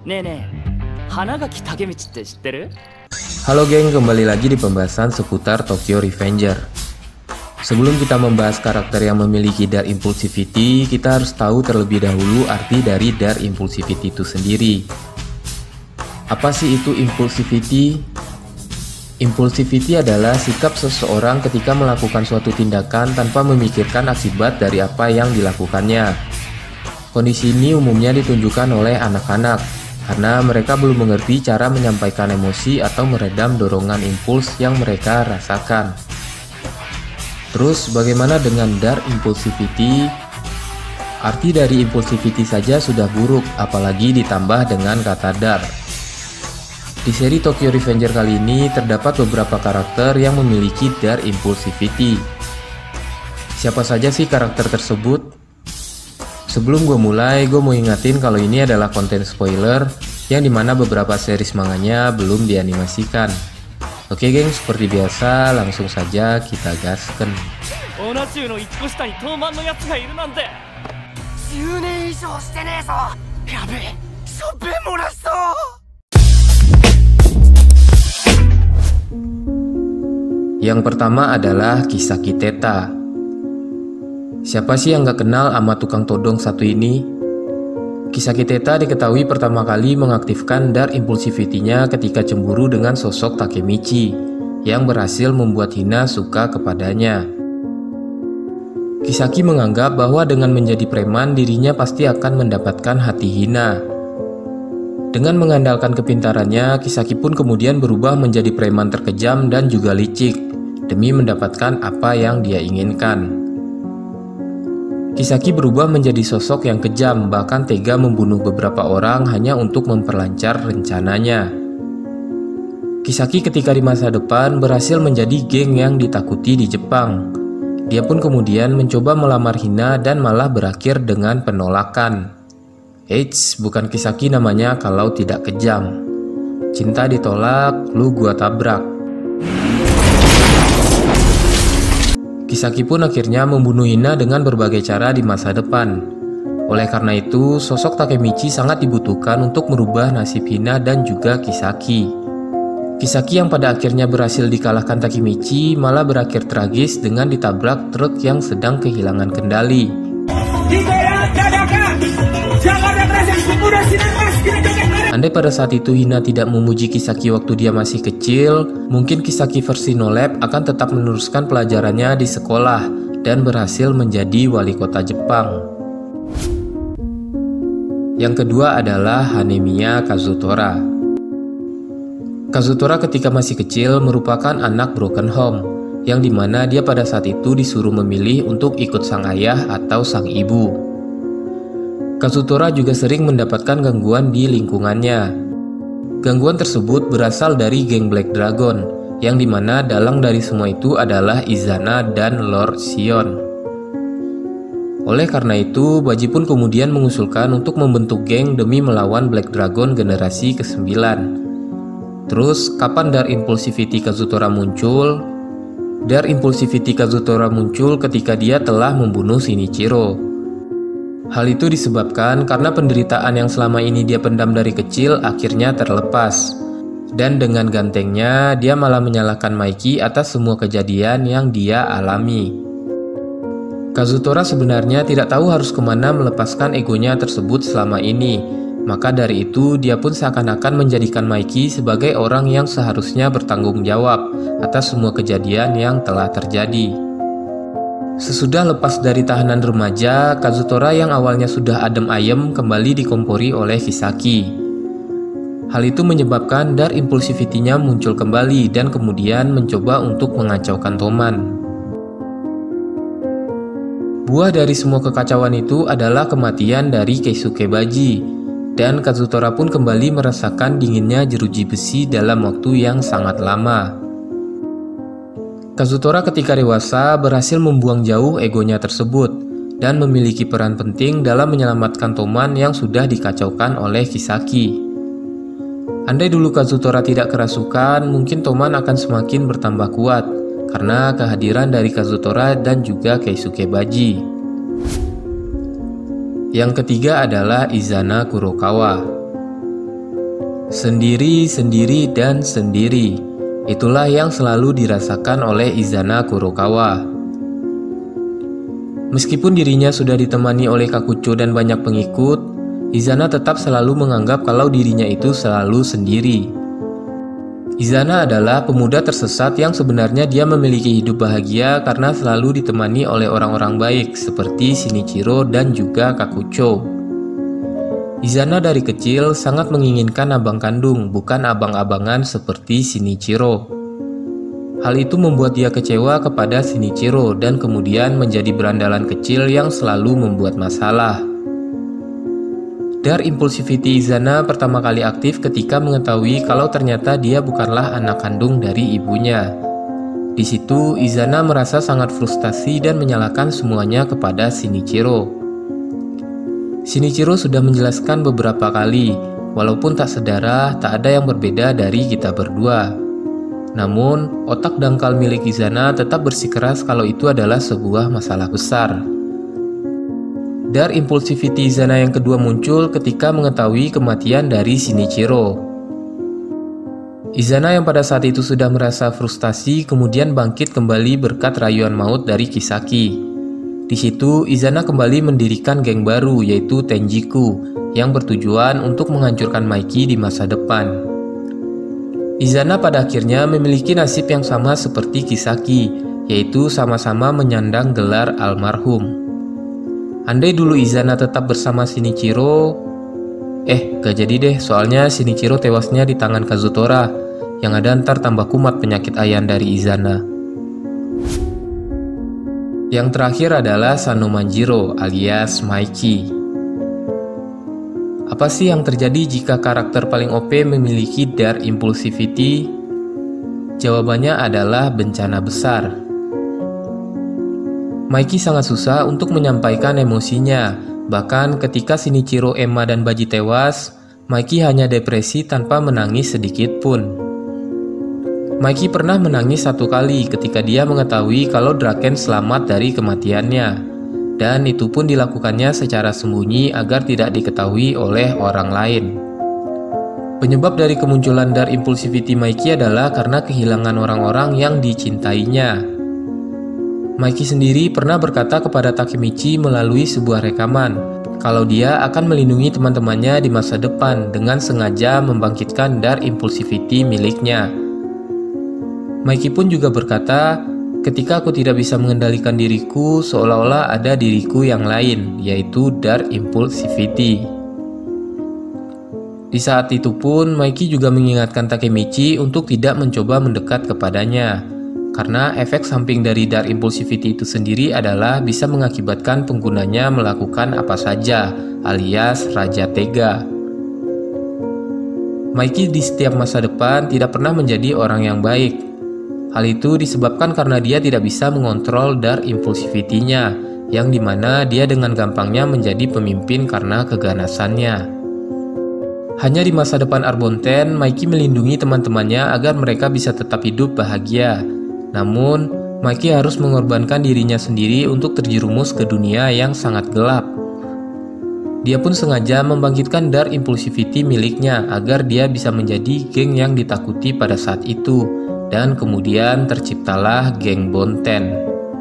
ねえねえ、花垣武道って知ってる？ Halo geng, kembali lagi di pembahasan seputar Tokyo Revenger. Sebelum kita membahas karakter yang memiliki Dark Impulsivity, kita harus tahu terlebih dahulu arti dari Dark Impulsivity itu sendiri. Apa sih itu Impulsivity? Impulsivity adalah sikap seseorang ketika melakukan suatu tindakan tanpa memikirkan akibat dari apa yang dilakukannya. Kondisi ini umumnya ditunjukkan oleh anak-anak, karena mereka belum mengerti cara menyampaikan emosi atau meredam dorongan impuls yang mereka rasakan. Terus bagaimana dengan Dark Impulsivity? Arti dari Impulsivity saja sudah buruk, apalagi ditambah dengan kata Dark. Di seri Tokyo Revenger kali ini terdapat beberapa karakter yang memiliki Dark Impulsivity. Siapa saja sih karakter tersebut? Sebelum gue mulai, gue mau ingatin kalau ini adalah konten spoiler yang dimana beberapa series manganya belum dianimasikan. Oke geng, seperti biasa langsung saja kita gasken. Yang pertama adalah Kisaki Teta. Siapa sih yang gak kenal sama tukang todong satu ini? Kisaki Teta diketahui pertama kali mengaktifkan Dark Impulsivity-nya ketika cemburu dengan sosok Takemichi yang berhasil membuat Hina suka kepadanya. Kisaki menganggap bahwa dengan menjadi preman dirinya pasti akan mendapatkan hati Hina. Dengan mengandalkan kepintarannya, Kisaki pun kemudian berubah menjadi preman terkejam dan juga licik demi mendapatkan apa yang dia inginkan. Kisaki berubah menjadi sosok yang kejam, bahkan tega membunuh beberapa orang hanya untuk memperlancar rencananya. Kisaki ketika di masa depan berhasil menjadi geng yang ditakuti di Jepang. Dia pun kemudian mencoba melamar Hina dan malah berakhir dengan penolakan. Eits, bukan Kisaki namanya kalau tidak kejam. Cinta ditolak, lu gua tabrak. Kisaki pun akhirnya membunuh Hina dengan berbagai cara di masa depan. Oleh karena itu, sosok Takemichi sangat dibutuhkan untuk merubah nasib Hina dan juga Kisaki. Kisaki yang pada akhirnya berhasil dikalahkan Takemichi malah berakhir tragis dengan ditabrak truk yang sedang kehilangan kendali. Andai pada saat itu Hina tidak memuji Kisaki waktu dia masih kecil, mungkin Kisaki versi No Lab akan tetap meneruskan pelajarannya di sekolah dan berhasil menjadi wali kota Jepang. Yang kedua adalah Hanemiya Kazutora. Kazutora ketika masih kecil merupakan anak broken home, yang dimana dia pada saat itu disuruh memilih untuk ikut sang ayah atau sang ibu. Kazutora juga sering mendapatkan gangguan di lingkungannya. Gangguan tersebut berasal dari geng Black Dragon, yang dimana dalang dari semua itu adalah Izana dan Lord Sion. Oleh karena itu, Baji pun kemudian mengusulkan untuk membentuk geng demi melawan Black Dragon generasi ke-9. Terus, kapan Dark Impulsivity Kazutora muncul? Dark Impulsivity Kazutora muncul ketika dia telah membunuh Shinichiro. Hal itu disebabkan karena penderitaan yang selama ini dia pendam dari kecil akhirnya terlepas. Dan dengan gantengnya, dia malah menyalahkan Maiki atas semua kejadian yang dia alami. Kazutora sebenarnya tidak tahu harus kemana melepaskan egonya tersebut selama ini. Maka dari itu, dia pun seakan-akan menjadikan Maiki sebagai orang yang seharusnya bertanggung jawab atas semua kejadian yang telah terjadi. Sesudah lepas dari tahanan remaja, Kazutora yang awalnya sudah adem ayem kembali dikompori oleh Kisaki. Hal itu menyebabkan Dark Impulsivity-nya muncul kembali dan kemudian mencoba untuk mengacaukan Toman. Buah dari semua kekacauan itu adalah kematian dari Keisuke Baji, dan Kazutora pun kembali merasakan dinginnya jeruji besi dalam waktu yang sangat lama. Kazutora ketika dewasa berhasil membuang jauh egonya tersebut dan memiliki peran penting dalam menyelamatkan Toman yang sudah dikacaukan oleh Kisaki. Andai dulu Kazutora tidak kerasukan, mungkin Toman akan semakin bertambah kuat karena kehadiran dari Kazutora dan juga Keisuke Baji. Yang ketiga adalah Izana Kurokawa. Sendiri, sendiri, dan sendiri. Itulah yang selalu dirasakan oleh Izana Kurokawa. Meskipun dirinya sudah ditemani oleh Kakucho dan banyak pengikut, Izana tetap selalu menganggap kalau dirinya itu selalu sendiri. Izana adalah pemuda tersesat yang sebenarnya dia memiliki hidup bahagia karena selalu ditemani oleh orang-orang baik seperti Shinichiro dan juga Kakucho. Izana dari kecil sangat menginginkan abang kandung, bukan abang-abangan seperti Shinichiro. Hal itu membuat dia kecewa kepada Shinichiro dan kemudian menjadi berandalan kecil yang selalu membuat masalah. Dark Impulsivity Izana pertama kali aktif ketika mengetahui kalau ternyata dia bukanlah anak kandung dari ibunya. Di situ Izana merasa sangat frustasi dan menyalahkan semuanya kepada Shinichiro. Shinichiro sudah menjelaskan beberapa kali, walaupun tak sedarah, tak ada yang berbeda dari kita berdua. Namun, otak dangkal milik Izana tetap bersikeras kalau itu adalah sebuah masalah besar. Dark Impulsivity Izana yang kedua muncul ketika mengetahui kematian dari Shinichiro. Izana yang pada saat itu sudah merasa frustasi kemudian bangkit kembali berkat rayuan maut dari Kisaki. Di situ, Izana kembali mendirikan geng baru yaitu Tenjiku yang bertujuan untuk menghancurkan Maiki di masa depan. Izana pada akhirnya memiliki nasib yang sama seperti Kisaki, yaitu sama-sama menyandang gelar almarhum. Andai dulu Izana tetap bersama Shinichiro, gak jadi deh, soalnya Shinichiro tewasnya di tangan Kazutora, yang ada ntar tambah kumat penyakit ayan dari Izana. Yang terakhir adalah Sanomanjiro alias Maiki. Apa sih yang terjadi jika karakter paling OP memiliki Dark Impulsivity? Jawabannya adalah bencana besar. Maiki sangat susah untuk menyampaikan emosinya. Bahkan ketika Shinichiro, Emma, dan Baji tewas, Maiki hanya depresi tanpa menangis sedikit pun. Maiki pernah menangis satu kali ketika dia mengetahui kalau Draken selamat dari kematiannya. Dan itu pun dilakukannya secara sembunyi agar tidak diketahui oleh orang lain. Penyebab dari kemunculan Dark Impulsivity Maiki adalah karena kehilangan orang-orang yang dicintainya. Maiki sendiri pernah berkata kepada Takemichi melalui sebuah rekaman kalau dia akan melindungi teman-temannya di masa depan dengan sengaja membangkitkan Dark Impulsivity miliknya. Maiki pun juga berkata, ketika aku tidak bisa mengendalikan diriku, seolah-olah ada diriku yang lain, yaitu Dark Impulsivity. Di saat itu pun, Maiki juga mengingatkan Takemichi untuk tidak mencoba mendekat kepadanya, karena efek samping dari Dark Impulsivity itu sendiri adalah bisa mengakibatkan penggunanya melakukan apa saja, alias Raja Tega. Maiki di setiap masa depan tidak pernah menjadi orang yang baik. Hal itu disebabkan karena dia tidak bisa mengontrol Dark Impulsivity-nya, yang dimana dia dengan gampangnya menjadi pemimpin karena keganasannya. Hanya di masa depan Arbonten, Maiki melindungi teman-temannya agar mereka bisa tetap hidup bahagia. Namun, Maiki harus mengorbankan dirinya sendiri untuk terjerumus ke dunia yang sangat gelap. Dia pun sengaja membangkitkan Dark Impulsivity miliknya agar dia bisa menjadi geng yang ditakuti pada saat itu. Dan kemudian terciptalah geng Bonten.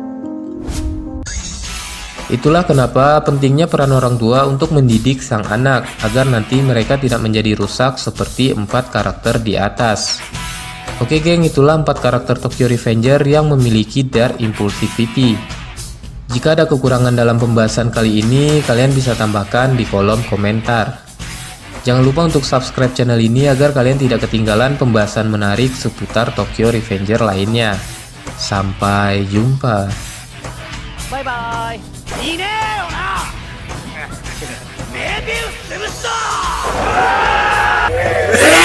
Itulah kenapa pentingnya peran orang tua untuk mendidik sang anak agar nanti mereka tidak menjadi rusak seperti 4 karakter di atas. Oke geng, itulah 4 karakter Tokyo Revenger yang memiliki Dark Impulsivity. Jika ada kekurangan dalam pembahasan kali ini, kalian bisa tambahkan di kolom komentar. Jangan lupa untuk subscribe channel ini agar kalian tidak ketinggalan pembahasan menarik seputar Tokyo Revenger lainnya. Sampai jumpa. Bye bye. いねえよな。メビウス潰した。